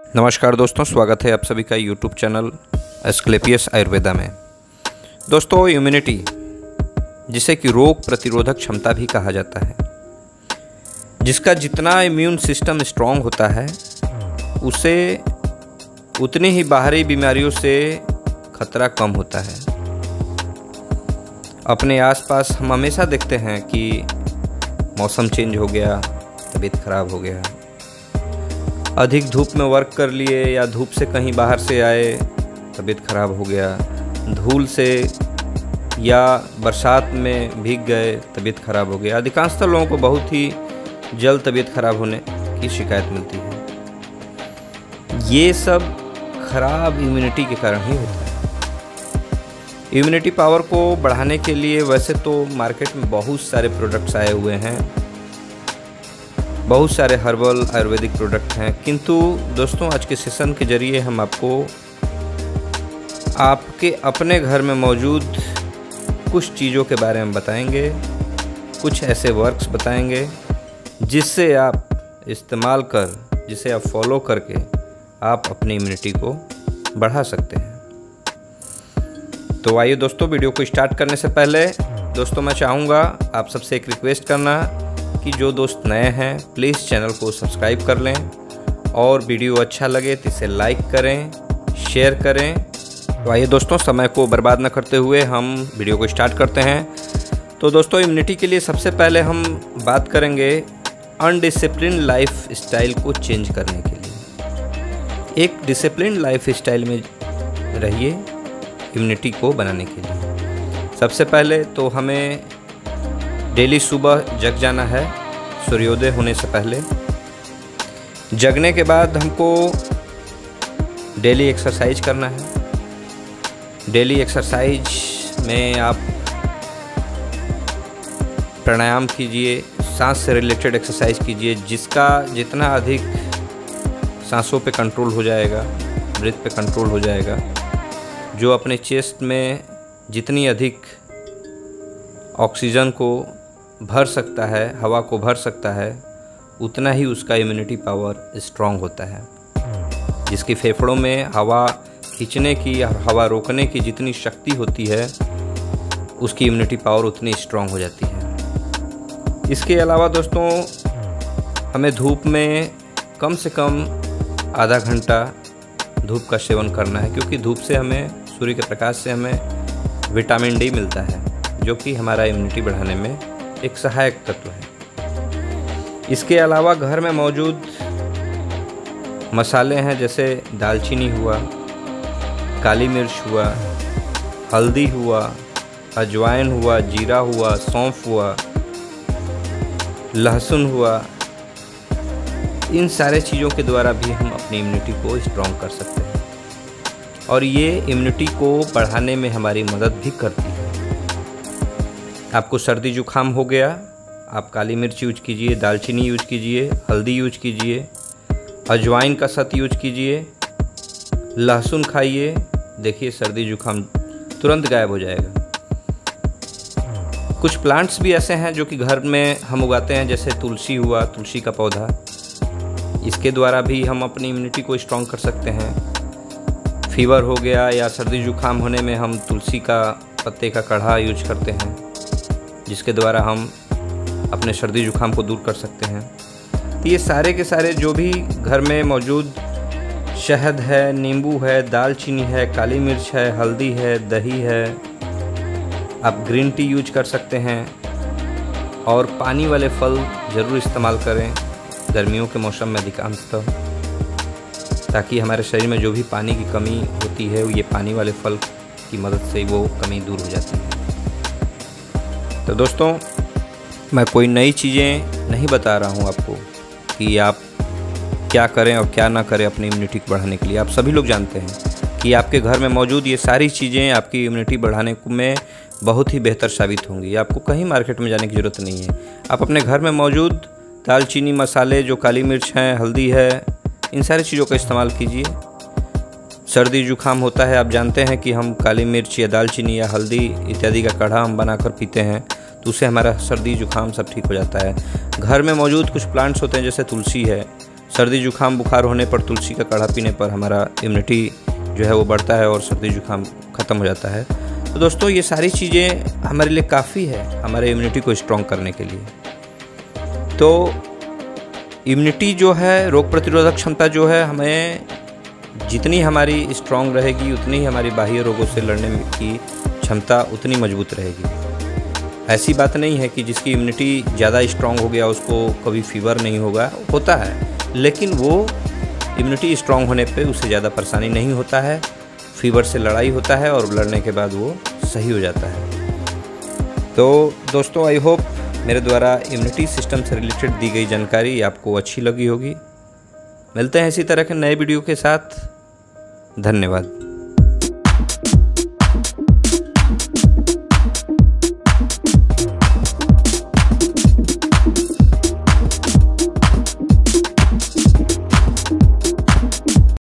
नमस्कार दोस्तों, स्वागत है आप सभी का यूट्यूब चैनल एस्क्लेपियस आयुर्वेदा में। दोस्तों, इम्यूनिटी, जिसे कि रोग प्रतिरोधक क्षमता भी कहा जाता है, जिसका जितना इम्यून सिस्टम स्ट्रॉन्ग होता है उसे उतनी ही बाहरी बीमारियों से खतरा कम होता है। अपने आसपास हम हमेशा देखते हैं कि मौसम चेंज हो गया, तबीयत खराब हो गया, अधिक धूप में वर्क कर लिए या धूप से कहीं बाहर से आए, तबीयत खराब हो गया, धूल से या बरसात में भीग गए, तबीयत खराब हो गया। अधिकांशतः लोगों को बहुत ही जल्द तबीयत खराब होने की शिकायत मिलती है। ये सब खराब इम्यूनिटी के कारण ही होता है। इम्यूनिटी पावर को बढ़ाने के लिए वैसे तो मार्केट में बहुत सारे प्रोडक्ट्स आए हुए हैं, बहुत सारे हर्बल आयुर्वेदिक प्रोडक्ट हैं, किंतु दोस्तों आज के सेशन के जरिए हम आपको आपके अपने घर में मौजूद कुछ चीज़ों के बारे में बताएंगे, कुछ ऐसे वर्क्स बताएंगे जिससे आप इस्तेमाल कर, जिसे आप फॉलो करके आप अपनी इम्यूनिटी को बढ़ा सकते हैं। तो आइए दोस्तों, वीडियो को स्टार्ट करने से पहले दोस्तों मैं चाहूँगा आप सबसे एक रिक्वेस्ट करना कि जो दोस्त नए हैं प्लीज़ चैनल को सब्सक्राइब कर लें और वीडियो अच्छा लगे तो इसे लाइक करें, शेयर करें। तो आइए दोस्तों, समय को बर्बाद न करते हुए हम वीडियो को स्टार्ट करते हैं। तो दोस्तों, इम्यूनिटी के लिए सबसे पहले हम बात करेंगे अनडिसिप्लिन लाइफ स्टाइल को चेंज करने के लिए। एक डिसिप्लिन लाइफ स्टाइल में रहिए इम्यूनिटी को बनाने के लिए। सबसे पहले तो हमें डेली सुबह जग जाना है, सूर्योदय होने से पहले। जगने के बाद हमको डेली एक्सरसाइज करना है। डेली एक्सरसाइज में आप प्राणायाम कीजिए, सांस से रिलेटेड एक्सरसाइज कीजिए, जिसका जितना अधिक सांसों पे कंट्रोल हो जाएगा, ब्रीथ पे कंट्रोल हो जाएगा, जो अपने चेस्ट में जितनी अधिक ऑक्सीजन को भर सकता है, हवा को भर सकता है, उतना ही उसका इम्यूनिटी पावर स्ट्रॉन्ग होता है। जिसकी फेफड़ों में हवा खींचने की और हवा रोकने की जितनी शक्ति होती है, उसकी इम्यूनिटी पावर उतनी स्ट्रॉन्ग हो जाती है। इसके अलावा दोस्तों, हमें धूप में कम से कम आधा घंटा धूप का सेवन करना है, क्योंकि धूप से हमें, सूर्य के प्रकाश से हमें विटामिन डी मिलता है, जो कि हमारा इम्यूनिटी बढ़ाने में एक सहायक तत्व है। इसके अलावा घर में मौजूद मसाले हैं, जैसे दालचीनी हुआ, काली मिर्च हुआ, हल्दी हुआ, अजवाइन हुआ, जीरा हुआ, सौंफ हुआ, लहसुन हुआ। इन सारे चीज़ों के द्वारा भी हम अपनी इम्यूनिटी को स्ट्रॉन्ग कर सकते हैं और ये इम्यूनिटी को बढ़ाने में हमारी मदद भी करती है। आपको सर्दी जुकाम हो गया, आप काली मिर्च यूज कीजिए, दालचीनी यूज कीजिए, हल्दी यूज कीजिए, अजवाइन का सत यूज कीजिए, लहसुन खाइए, देखिए सर्दी जुकाम तुरंत गायब हो जाएगा। कुछ प्लांट्स भी ऐसे हैं जो कि घर में हम उगाते हैं, जैसे तुलसी हुआ, तुलसी का पौधा, इसके द्वारा भी हम अपनी इम्यूनिटी को स्ट्रॉन्ग कर सकते हैं। फीवर हो गया या सर्दी जुकाम होने में हम तुलसी का पत्ते का काढ़ा यूज करते हैं, जिसके द्वारा हम अपने सर्दी जुकाम को दूर कर सकते हैं। तो ये सारे के सारे जो भी घर में मौजूद शहद है, नींबू है, दालचीनी है, काली मिर्च है, हल्दी है, दही है, आप ग्रीन टी यूज कर सकते हैं और पानी वाले फल ज़रूर इस्तेमाल करें गर्मियों के मौसम में अधिकांशतः, ताकि हमारे शरीर में जो भी पानी की कमी होती है, ये पानी वाले फल की मदद से वो कमी दूर हो जाती है। तो दोस्तों, मैं कोई नई चीज़ें नहीं बता रहा हूँ आपको कि आप क्या करें और क्या ना करें अपनी इम्यूनिटी को बढ़ाने के लिए। आप सभी लोग जानते हैं कि आपके घर में मौजूद ये सारी चीज़ें आपकी इम्यूनिटी बढ़ाने में बहुत ही बेहतर साबित होंगी। आपको कहीं मार्केट में जाने की ज़रूरत नहीं है। आप अपने घर में मौजूद दालचीनी, मसाले, जो काली मिर्च हैं, हल्दी है, इन सारी चीज़ों का इस्तेमाल कीजिए। सर्दी जुकाम होता है, आप जानते हैं कि हम काली मिर्च या दालचीनी या हल्दी इत्यादि का काढ़ा हम बनाकर पीते हैं, तो तो उससे हमारा सर्दी जुकाम सब ठीक हो जाता है। घर में मौजूद कुछ प्लांट्स होते हैं जैसे तुलसी है, सर्दी जुकाम बुखार होने पर तुलसी का काढ़ा पीने पर हमारा इम्यूनिटी जो है वो बढ़ता है और सर्दी जुकाम ख़त्म हो जाता है। तो दोस्तों ये सारी चीज़ें हमारे लिए काफ़ी है हमारे इम्यूनिटी को स्ट्रॉन्ग करने के लिए। तो इम्यूनिटी जो है, रोग प्रतिरोधक क्षमता जो है, हमें जितनी हमारी स्ट्रॉन्ग रहेगी उतनी ही हमारी बाह्य रोगों से लड़ने की क्षमता उतनी मजबूत रहेगी। ऐसी बात नहीं है कि जिसकी इम्यूनिटी ज़्यादा स्ट्रॉन्ग हो गया उसको कभी फीवर नहीं होगा, होता है, लेकिन वो इम्यूनिटी स्ट्रॉन्ग होने पे उससे ज़्यादा परेशानी नहीं होता है। फीवर से लड़ाई होता है और लड़ने के बाद वो सही हो जाता है। तो दोस्तों आई होप मेरे द्वारा इम्यूनिटी सिस्टम से रिलेटेड दी गई जानकारी आपको अच्छी लगी होगी। मिलते हैं इसी तरह के नए वीडियो के साथ। धन्यवाद।